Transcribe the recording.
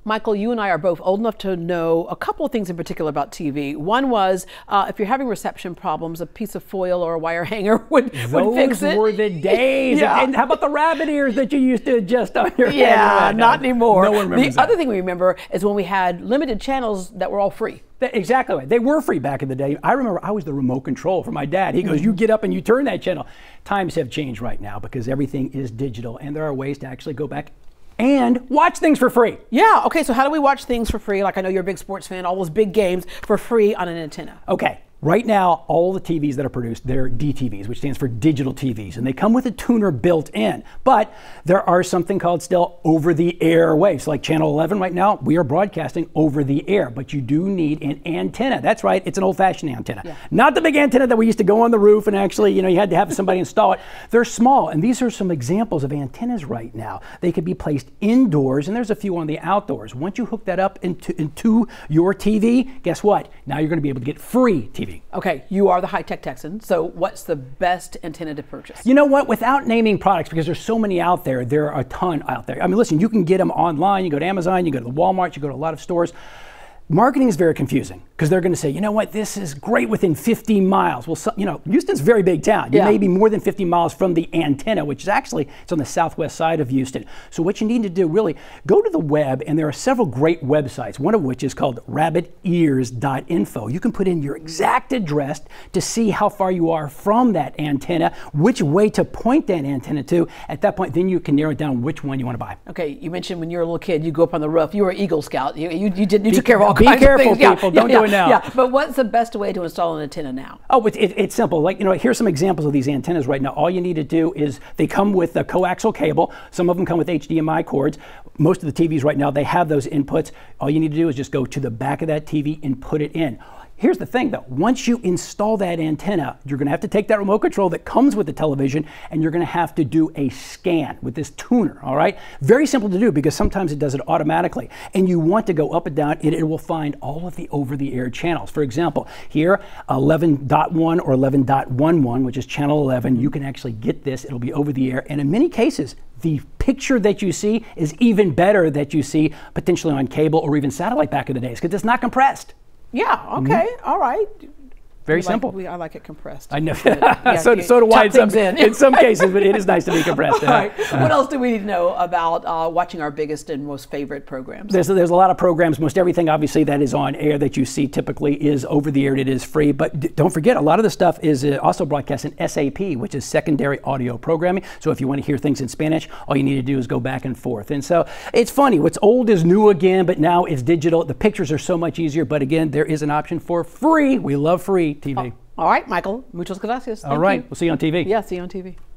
Michael, you and I are both old enough to know a couple of things in particular about TV. One was, if you're having reception problems, a piece of foil or a wire hanger would fix it. Those were the days. Yeah. And how about the rabbit ears that you used to adjust on your head? Yeah, not anymore. No one remembers the other thing we remember is when we had limited channels that were all free. Exactly right. They were free back in the day. I remember I was the remote control for my dad. He goes, you get up and you turn that channel. Times have changed right now because everything is digital and there are ways to actually go back and watch things for free. Yeah, okay, so how do we watch things for free? Like I know you're a big sports fan, all those big games for free on an antenna. Okay. Right now, all the TVs that are produced, they're DTVs, which stands for digital TVs, and they come with a tuner built in. But there are something called still over-the-air waves. Like Channel 11 right now, we are broadcasting over the air, but you do need an antenna. That's right, it's an old-fashioned antenna. Yeah. Not the big antenna that we used to go on the roof and actually, you had to have somebody install it. They're small, and these are some examples of antennas right now. They could be placed indoors, and there's a few on the outdoors. Once you hook that up into your TV, guess what? Now you're going to be able to get free TV. Okay, you are the High-Tech Texan, so what's the best antenna to purchase? You know what, without naming products, because there's so many out there are a ton out there. I mean, listen, you can get them online, you go to Amazon, you go to the Walmart, you go to a lot of stores. Marketing is very confusing because they're going to say, you know what, this is great within 50 miles. Well, Houston's a very big town. You may be more than 50 miles from the antenna, which is actually, it's on the southwest side of Houston. So what you need to do, really, go to the web, and there are several great websites, one of which is called rabbitears.info. You can put in your exact address to see how far you are from that antenna, which way to point that antenna to. At that point, then you can narrow down which one you want to buy. Okay, you mentioned when you were a little kid, you go up on the roof. You were an Eagle Scout. You took care of all Be careful, people. Don't do it now. Yeah, but what's the best way to install an antenna now? Oh, it's simple. Like, here's some examples of these antennas right now. All you need to do is they come with a coaxial cable. Some of them come with HDMI cords. Most of the TVs right now, they have those inputs. All you need to do is just go to the back of that TV and put it in. Here's the thing though, once you install that antenna, you're going to have to take that remote control that comes with the television and you're going to have to do a scan with this tuner, all right? Very simple to do because sometimes it does it automatically. And you want to go up and down and it will find all of the over-the-air channels. For example, here 11.1 or 11.11, which is channel 11, you can actually get this, it'll be over the air. And in many cases, the picture that you see is even better that you see potentially on cable or even satellite back in the days because it's not compressed. Yeah, okay, all right. Very simple. I like it compressed. I know. So do I in some cases, but it is nice to be compressed. All right. What else do we need to know about watching our biggest and most favorite programs? There's a lot of programs. Most everything, obviously, that is on air that you see typically is over the air and it is free. But don't forget, a lot of the stuff is also broadcast in SAP, which is secondary audio programming. So if you want to hear things in Spanish, all you need to do is go back and forth. And so it's funny. What's old is new again, but now it's digital. The pictures are so much easier. But again, there is an option for free. We love free TV. All right, Michael. Muchas gracias. All right. We'll see you on TV. Yeah, see you on TV.